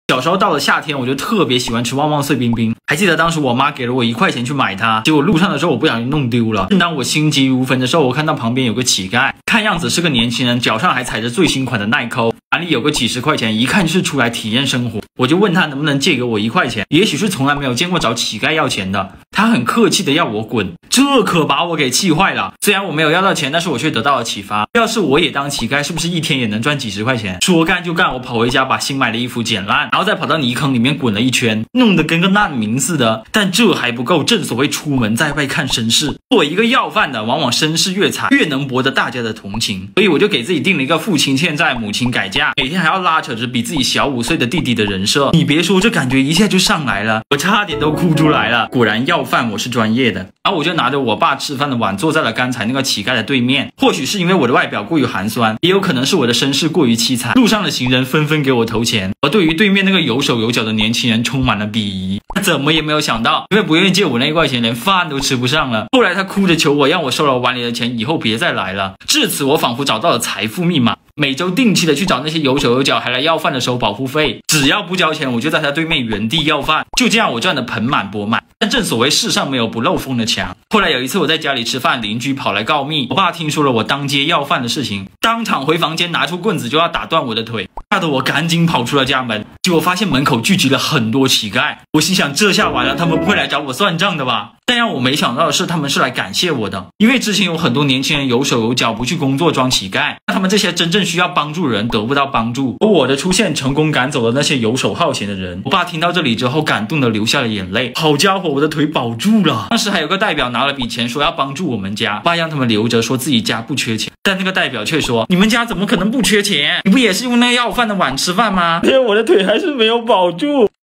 小时候到了夏天，我就特别喜欢吃旺旺碎冰冰。还记得当时我妈给了我1块钱去买它，结果路上的时候我不小心弄丢了。正当我心急如焚的时候，我看到旁边有个乞丐，看样子是个年轻人，脚上还踩着最新款的耐扣，碗里有个几十块钱，一看就是出来体验生活。我就问他能不能借给我1块钱，也许是从来没有见过找乞丐要钱的，他很客气的要我滚，这可把我给气坏了。虽然我没有要到钱，但是我却得到了启发，要是我也当乞丐，是不是一天也能赚几十块钱？说干就干，我跑回家把新买的衣服剪烂，然后再跑到泥坑里面滚了一圈，弄得跟个难民似的。但这还不够，正所谓出门在外看身世，作为一个要饭的，往往身世越惨，越能博得大家的同情。所以我就给自己定了一个父亲欠债，母亲改嫁，每天还要拉扯着比自己小5岁的弟弟的人设。你别说，这感觉一下就上来了，我差点都哭出来了。果然要饭我是专业的。然后我就拿着我爸吃饭的碗坐在了刚才那个乞丐的对面。或许是因为我的外表过于寒酸，也有可能是我的身世过于凄惨，路上的行人纷纷给我投钱，而对于对面那个有手有脚的年轻人充满了鄙夷。他怎么也没有想到，因为不愿意借我那1块钱，连饭都吃不上了。后来他哭着求我，让我收了碗里的钱，以后别再来了。至此我仿佛找到了财富密码，每周定期的去找那些有手有脚还来要饭的收保护费，只要不交钱，我就在他对面原地要饭。就这样我赚得盆满钵满。但正所谓世上没有不漏风的墙。后来有一次我在家里吃饭，邻居跑来告密，我爸听说了我当街要饭的事情，当场回房间拿出棍子就要打断我的腿，吓得我赶紧跑出了家门。结果发现门口聚集了很多乞丐，我心想这下完了，他们不会来找我算账的吧？但让我没想到的是，他们是来感谢我的，因为之前有很多年轻人有手有脚不去工作装乞丐，那他们这些真正需要帮助的人得不到帮助，而我的出现成功赶走了那些游手好闲的人。我爸听到这里之后感动的流下了眼泪，好家伙，我的腿保住了。当时还有个代表拿了笔钱说要帮助我们家，爸让他们留着，说自己家不缺钱，但那个代表却说你们家怎么可能不缺钱？你不也是用那个要饭的碗吃饭吗？但我的腿还是没有保住。